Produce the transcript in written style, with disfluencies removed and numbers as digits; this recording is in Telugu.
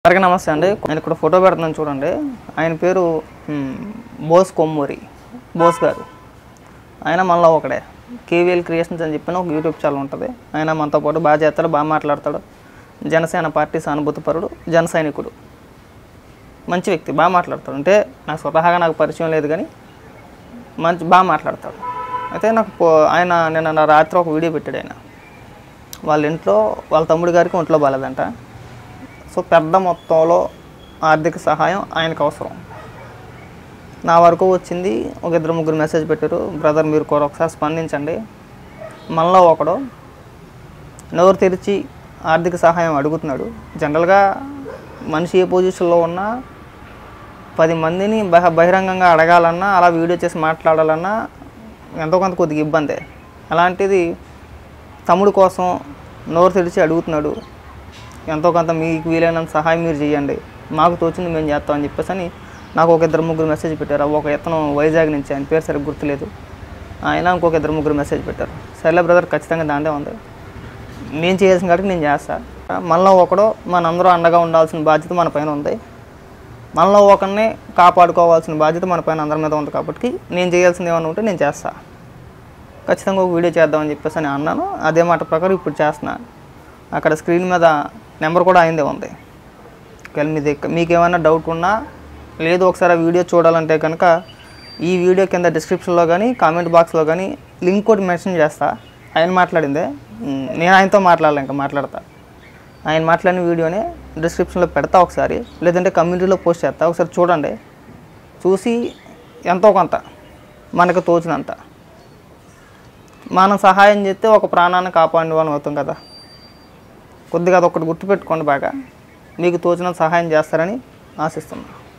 అందరికీ నమస్తే అండి. నేను ఇక్కడ ఫోటో పెడుతున్నాను చూడండి. ఆయన పేరు బోస్ కొమ్మూరి బోస్ గారు. ఆయన మనలో ఒకడే. కేవీఎల్ క్రియేషన్స్ అని చెప్పిన ఒక యూట్యూబ్ ఛానల్ ఉంటుంది. ఆయన మనతో పాటు బాగా చేస్తాడు, బాగా మాట్లాడతాడు. జనసేన పార్టీ సానుభూతిపరుడు, జన సైనికుడు, మంచి వ్యక్తి, బాగా మాట్లాడతాడు. అంటే నాకు స్వతహాగా నాకు పరిచయం లేదు కానీ బాగా మాట్లాడతాడు. అయితే నాకు ఆయన నిన్న రాత్రి ఒక వీడియో పెట్టాడు. ఆయన వాళ్ళ ఇంట్లో వాళ్ళ తమ్ముడి గారికి ఒంట్లో బాగాలేదంట. సో పెద్ద మొత్తంలో ఆర్థిక సహాయం ఆయనకు అవసరం. నా వరకు వచ్చింది ఒక ఇద్దరు ముగ్గురు మెసేజ్ పెట్టారు, బ్రదర్ మీరు కూడా ఒకసారి స్పందించండి. మనలో ఒకడు నోరు తెరిచి ఆర్థిక సహాయం అడుగుతున్నాడు. జనరల్గా మనిషి ఏ పొజిషన్లో ఉన్నా 10 మందిని బహిరంగంగా అడగాలన్నా, అలా వీడియో చేసి మాట్లాడాలన్నా ఎంతో కొంత కొద్దిగా ఇబ్బందే. అలాంటిది తమ్ముడు కోసం నోరు తెరిచి అడుగుతున్నాడు. ఎంతో కొంత మీకు వీలైనంత సహాయం మీరు చేయండి, మాకు తోచింది మేము చేస్తామని చెప్పేసి అని నాకు ఒక ఇద్దరు ముగ్గురు మెసేజ్ పెట్టారు. ఒక ఇతను వైజాగ్ నుంచి, ఆయన పేరు సరిగ్గా గుర్తులేదు, ఆయన ఇంకొక ఇద్దరు ముగ్గురు మెసేజ్ పెట్టారు. సరేలే బ్రదర్, ఖచ్చితంగా దాందే ఉంది, నేను చేయాల్సిన కాడికి నేను చేస్తాను. మనలో ఒకడు మనందరూ అండగా ఉండాల్సిన బాధ్యత మన పైన ఉంది. మనలో ఒకరిని కాపాడుకోవాల్సిన బాధ్యత మన పైన అందరి మీద ఉంది. కాబట్టి నేను చేయాల్సింది ఏమన్నా ఉంటే నేను చేస్తాను, ఖచ్చితంగా ఒక వీడియో చేద్దామని చెప్పేసి అని అన్నాను. అదే మాట ప్రకారం ఇప్పుడు చేస్తున్నాను. అక్కడ స్క్రీన్ మీద నెంబర్ కూడా అయిందే ఉంది. మీకు ఏమైనా డౌట్ ఉన్నా లేదు ఒకసారి ఆ వీడియో చూడాలంటే కనుక ఈ వీడియో కింద డిస్క్రిప్షన్లో కానీ కామెంట్ బాక్స్లో కానీ లింక్ కూడా మెన్షన్ చేస్తా. ఆయన మాట్లాడిందే, నేను ఆయనతో మాట్లాడాలి, ఇంకా మాట్లాడతా. ఆయన మాట్లాడిన వీడియోనే డిస్క్రిప్షన్లో పెడతా ఒకసారి, లేదంటే కమ్యూనిటీలో పోస్ట్ చేస్తా. ఒకసారి చూడండి, చూసి ఎంతో కొంత మనకు తోచినంత మనం సహాయం చేస్తే ఒక ప్రాణాన్ని కాపాడిన వాళ్ళం అవుతాం కదా. కొద్దిగా అదొకటి గుర్తుపెట్టుకోండి. బాగా మీకు తోచిన సహాయం చేస్తారని ఆశిస్తున్నాను.